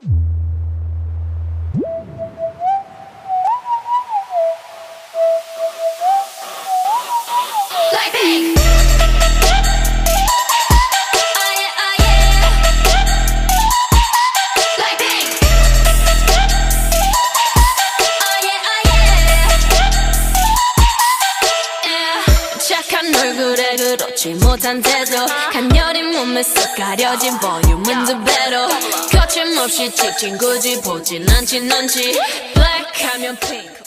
착한 얼굴에 그렇지 못한 태도 간녀린 몸에 쓱 가려진 볼륨은 두 배로 거침없이 찍힌 굳이 보진 않지 넌지 블랙하면 핑크